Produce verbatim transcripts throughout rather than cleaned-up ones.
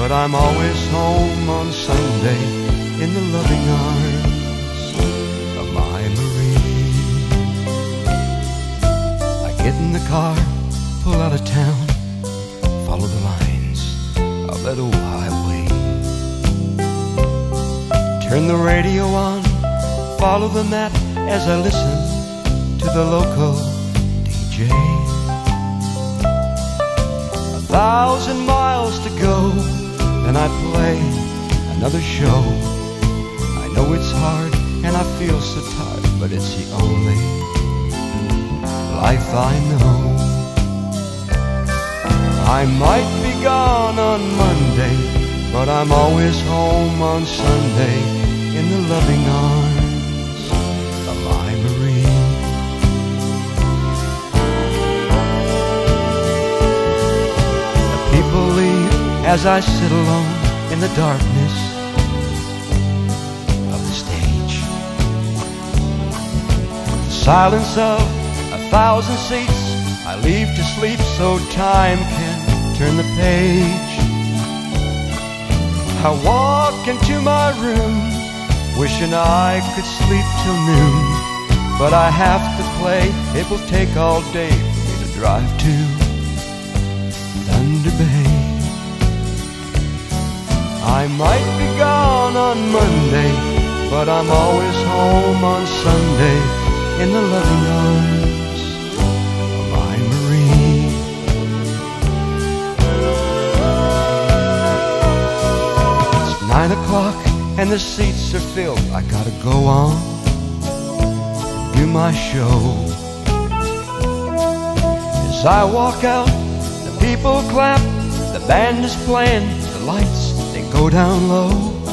but I'm always home on Sunday in the loving arms of my Marie. I get in the car, pull out of town, follow the lines of that old highway. Turn the radio on, follow the map as I listen to the local D J. A thousand miles to go, and I play another show. I know it's hard and I feel so tired, but it's the only life I know. I might be gone on Monday, but I'm always home on Sunday in the loving arms of my Marie. The people leave as I sit alone in the darkness of the stage. The silence of a thousand seats I leave to sleep so time can turn the page. I walk into my room wishing I could sleep till noon, but I have to play. It will take all day for me to drive to Thunder Bay. I might be gone on Monday, but I'm always home on Sunday in the loving arms of my Marie. It's nine o'clock and the seats are filled. I gotta go on, do my show. As I walk out, the people clap, the band is playing, the lights, they go down low.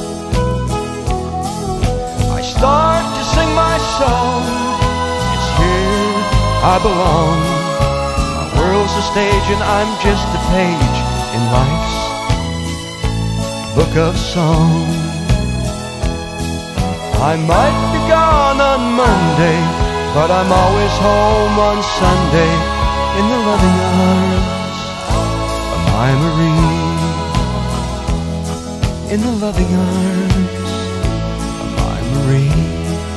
I start to sing my song, it's here I belong. My world's a stage and I'm just a page in life's book of song. I might be gone on Monday, but I'm always home on Sunday in the loving arms of my Marie. In the loving arms of my Marie.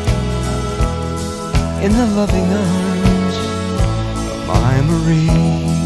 In the loving arms of my Marie.